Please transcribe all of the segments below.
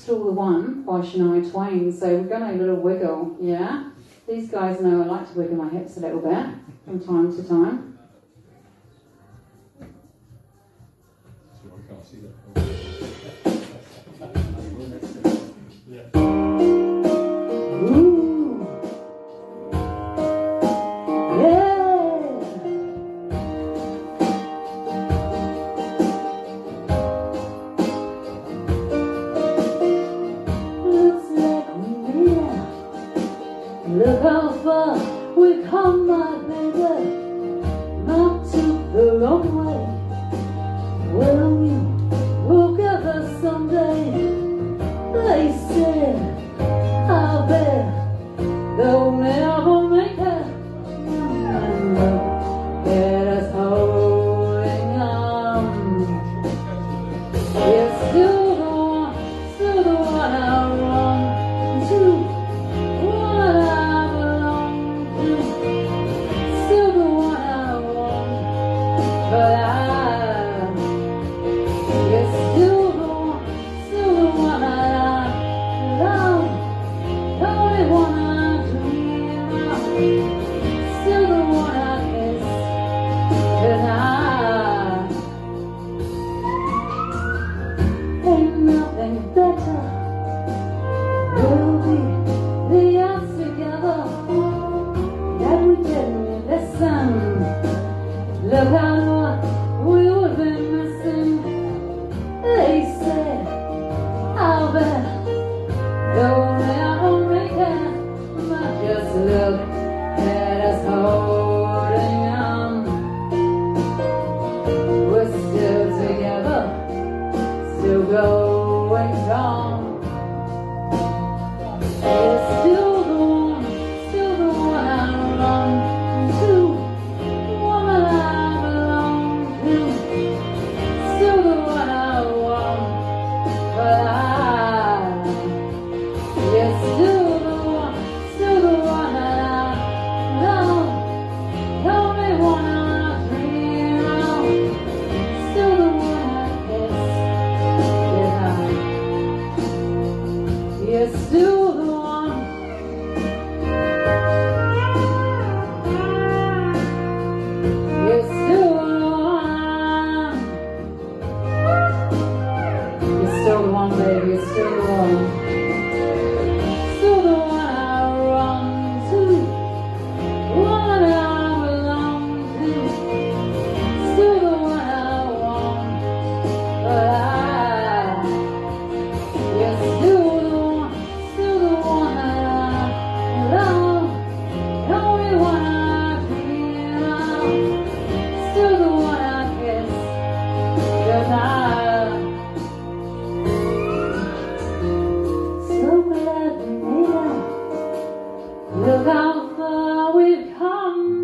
Still the One by Shania Twain. So we're going to have a little wiggle, yeah? These guys know I like to wiggle my hips a little bit from time to time. So I can't see that. Look how far we've come, my baby. Not too the long way. Well, we will gather someday. They said, I bet they'll never make it. And look at us holding on. It's still the one I run to. Look how much we would be missing. They said, I'll bet they'll never make it. But just look at us holding on. We're still together, still going strong. It's still the one I run to. Still the one. You're still the one. You're still the one, baby. You're still the one. Still the one I run to. One I belong to. Still the one I want. But you're still look how far we've come,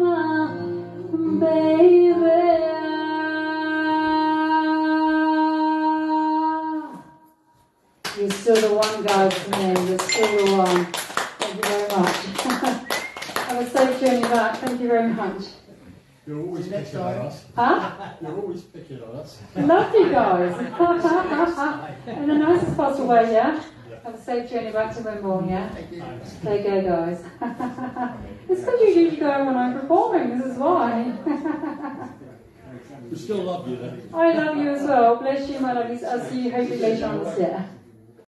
baby. You're still the one, guys, to me. You're still the one. Thank you very much. Have a safe journey back. Thank you very much. You're always picking on us. Huh? You're always picking on us. Love you guys. In the nicest possible way, yeah? Have a safe journey back to Wimborne, yeah? Thank you. There you go, guys. It's because you usually go when I'm performing, this is why. We still love you, though. I love you as well. Bless you, my lovelies. I'll see you hopefully later on this year.